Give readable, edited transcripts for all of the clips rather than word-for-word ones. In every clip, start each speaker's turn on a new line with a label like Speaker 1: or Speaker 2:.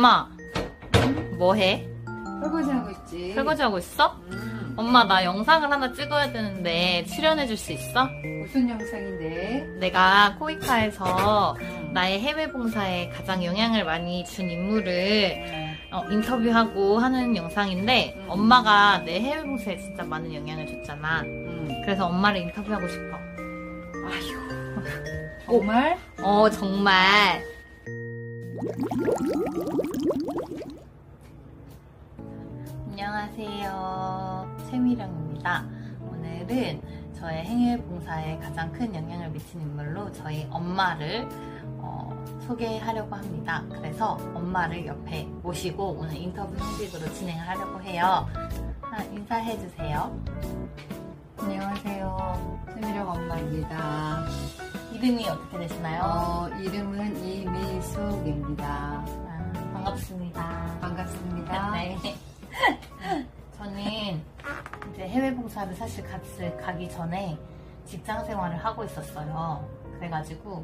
Speaker 1: 엄마, 뭐해?
Speaker 2: 설거지하고 있지.
Speaker 1: 설거지하고 있어? 엄마, 나 영상을 하나 찍어야 되는데 출연해줄 수 있어?
Speaker 2: 무슨 영상인데?
Speaker 1: 내가 코이카에서 나의 해외 봉사에 가장 영향을 많이 준 인물을 인터뷰하고 하는 영상인데 엄마가 내 해외 봉사에 진짜 많은 영향을 줬잖아. 그래서 엄마를 인터뷰하고 싶어.
Speaker 2: 아휴, 정말?
Speaker 1: 정말. 안녕하세요. 최미령입니다. 오늘은 저의 해외 봉사에 가장 큰 영향을 미친 인물로 저희 엄마를 소개하려고 합니다. 그래서 엄마를 옆에 모시고 오늘 인터뷰 형식으로 진행을 하려고 해요. 인사해주세요.
Speaker 2: 안녕하세요. 최미령 엄마입니다.
Speaker 1: 이름이 어떻게 되시나요?
Speaker 2: 이름은 이미숙입니다.
Speaker 1: 반갑습니다.
Speaker 2: 반갑습니다.
Speaker 1: 네. 저는 이제 해외 봉사를 사실 가기 전에 직장 생활을 하고 있었어요. 그래가지고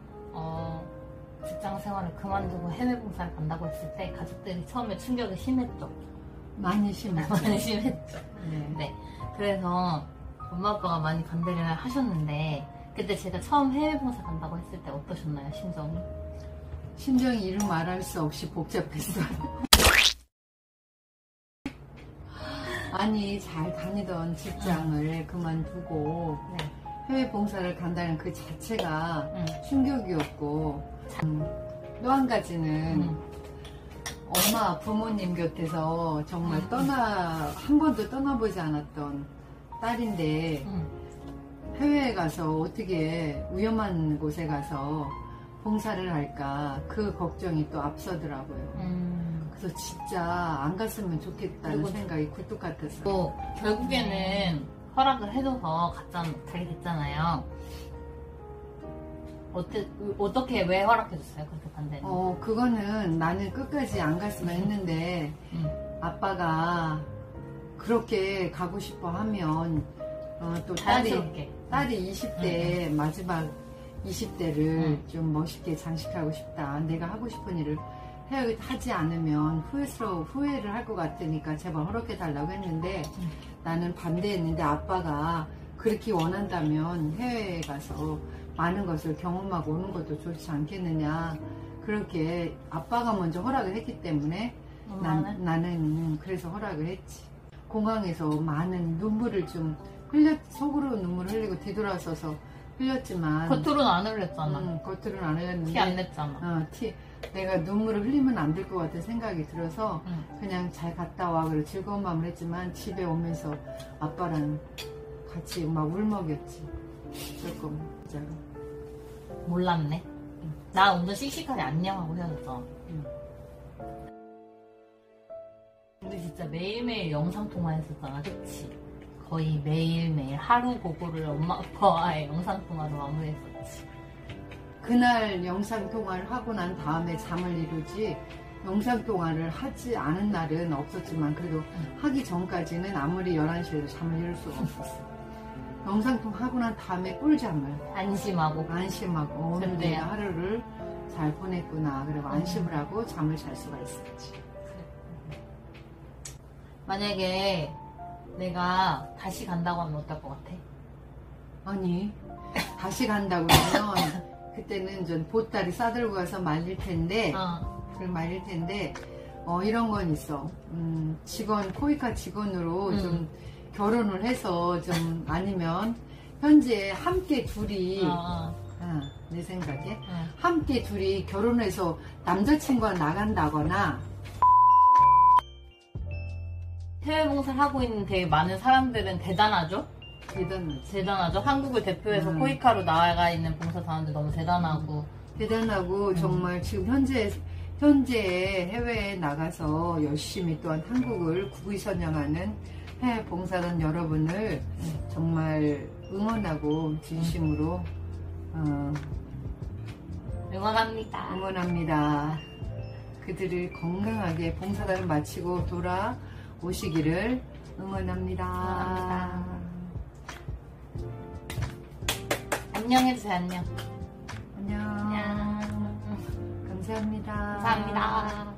Speaker 1: 직장 생활을 그만두고 해외 봉사를 간다고 했을 때 가족들이 처음에 충격이 심했죠.
Speaker 2: 많이 심했죠.
Speaker 1: 많이 심했죠.
Speaker 2: 네.
Speaker 1: 네. 그래서 엄마 아빠가 많이 반대를 하셨는데 그때 제가 처음 해외 봉사 간다고 했을 때 어떠셨나요, 심정이?
Speaker 2: 심정이 이루 말할 수 없이 복잡했어요. 아니, 잘 다니던 직장을 그만두고
Speaker 1: 네.
Speaker 2: 해외 봉사를 간다는 그 자체가 충격이었고, 또 한 가지는 엄마, 부모님 곁에서 정말 한 번도 떠나보지 않았던 딸인데 해외에 가서 어떻게 위험한 곳에 가서 봉사를 할까 그 걱정이 또 앞서더라고요. 그래서 진짜 안 갔으면 좋겠다는 생각이 굴뚝 같았어요.
Speaker 1: 결국에는 허락을 해줘서 가게 됐잖아요. 어떻게 왜 허락해줬어요? 그렇게 반대는?
Speaker 2: 그거는 나는 끝까지 안 갔으면 했는데 아빠가 그렇게 가고 싶어 하면 또
Speaker 1: 자연스럽게.
Speaker 2: 딸이 20대 마지막 20대를 좀 멋있게 장식하고 싶다. 내가 하고 싶은 일을 하지 않으면 후회를 할 것 같으니까 제발 허락해달라고 했는데 나는 반대했는데 아빠가 그렇게 원한다면 해외에 가서 많은 것을 경험하고 오는 것도 좋지 않겠느냐. 그렇게 아빠가 먼저 허락을 했기 때문에 나는 그래서 허락을 했지. 공항에서 많은 눈물을 좀 속으로 눈물을 흘리고 뒤돌아서서 흘렸지만
Speaker 1: 겉으로는 안 흘렸잖아.
Speaker 2: 겉으로는 안 흘렸는데
Speaker 1: 티 안 냈잖아.
Speaker 2: 내가 눈물을 흘리면 안 될 것 같은 생각이 들어서 그냥 잘 갔다 와 그래 즐거운 마음을 했지만 집에 오면서 아빠랑 같이 막 울먹였지. 조금 진짜로.
Speaker 1: 몰랐네. 나 오늘 씩씩하게 안녕하고 헤어졌어. 우리 진짜 매일매일 영상통화했었잖아, 그치? 거의 매일매일 하루 보고를 엄마 아빠와의 영상통화로 마무리했었지.
Speaker 2: 그날 영상통화를 하고 난 다음에 잠을 이루지 영상통화를 하지 않은 날은 없었지만 그래도 하기 전까지는 아무리 11시에도 잠을 이룰 수가 없었어. 영상통화 하고 난 다음에 꿀잠을 안심하고 오늘 내가 하루를 잘 보냈구나. 그리고 안심을 하고 잠을 잘 수가 있었지.
Speaker 1: 만약에 내가 다시 간다고 하면 어떨 것 같아?
Speaker 2: 아니, 다시 간다고 하면 그때는 좀 보따리 싸들고 가서 말릴 텐데 이런 건 있어. 코이카 직원으로 좀 결혼을 해서 좀 아니면 현재 함께 둘이 내 생각에 함께 둘이 결혼해서 남자친구와 나간다거나.
Speaker 1: 해외 봉사를 하고 있는 되게 많은 사람들은 대단하죠?
Speaker 2: 대단하죠.
Speaker 1: 한국을 대표해서 코이카로 나아가 있는 봉사자원들 너무 대단하고
Speaker 2: 정말 지금 현재 해외에 나가서 열심히 또한 한국을 국위선양하는 해외 봉사단 여러분을 정말 응원하고 진심으로 응원합니다. 그들을 건강하게 봉사단을 마치고 돌아오시기를 응원합니다.
Speaker 1: 안녕해주세요. 안녕.
Speaker 2: 감사합니다.
Speaker 1: 감사합니다.